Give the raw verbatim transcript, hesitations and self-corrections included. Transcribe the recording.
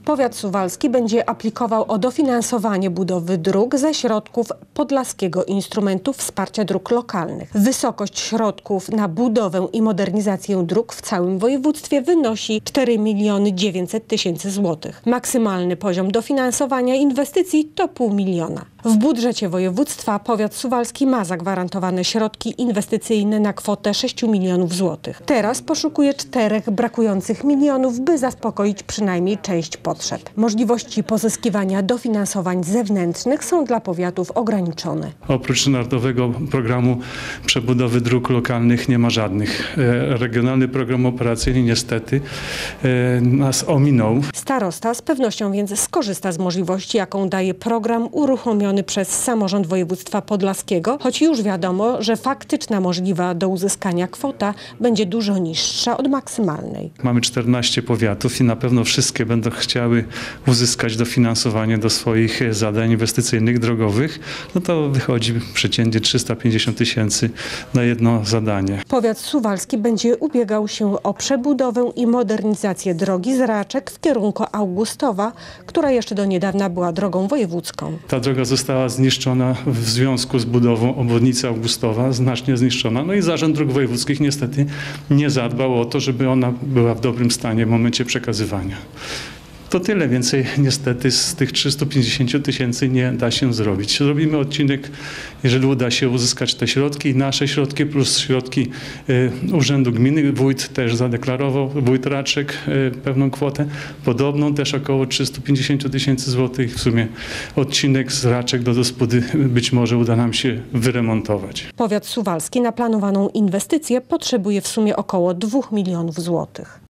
Powiat suwalski będzie aplikował o dofinansowanie budowy dróg ze środków Podlaskiego Instrumentu Wsparcia Dróg Lokalnych. Wysokość środków na budowę i modernizację dróg w całym województwie wynosi cztery miliony dziewięćset tysięcy złotych. Maksymalny poziom dofinansowania inwestycji to pół miliona. W budżecie województwa powiat suwalski ma zagwarantowane środki inwestycyjne na kwotę sześciu milionów złotych. Teraz poszukuje czterech brakujących milionów, by zaspokoić przynajmniej część potrzeb. Możliwości pozyskiwania dofinansowań zewnętrznych są dla powiatów ograniczone. Oprócz Narodowego Programu Przebudowy Dróg Lokalnych nie ma żadnych. Regionalny Program Operacyjny niestety nas ominął. Starosta z pewnością więc skorzysta z możliwości, jaką daje program uruchomiony przez samorząd województwa podlaskiego, choć już wiadomo, że faktyczna możliwa do uzyskania kwota będzie dużo niższa od maksymalnej. Mamy czternaście powiatów i na pewno wszystkie będą chciały uzyskać dofinansowanie do swoich zadań inwestycyjnych, drogowych. No to wychodzi przeciętnie trzysta pięćdziesiąt tysięcy na jedno zadanie. Powiat suwalski będzie ubiegał się o przebudowę i modernizację drogi z Raczek w kierunku Augustowa, która jeszcze do niedawna była drogą wojewódzką. Ta droga została zniszczona w związku z budową obwodnicy Augustowa, znacznie zniszczona. No i Zarząd Dróg Wojewódzkich niestety nie zadbał o to, żeby ona była w dobrym stanie w momencie przekazywania. To tyle, więcej niestety z tych trzystu pięćdziesięciu tysięcy nie da się zrobić. Zrobimy odcinek, jeżeli uda się uzyskać te środki, nasze środki plus środki y, Urzędu Gminy. Wójt też zadeklarował, wójt Raczek, y, pewną kwotę, podobną też około trzystu pięćdziesięciu tysięcy złotych. W sumie odcinek z Raczek do Dospody być może uda nam się wyremontować. Powiat suwalski na planowaną inwestycję potrzebuje w sumie około dwóch milionów złotych.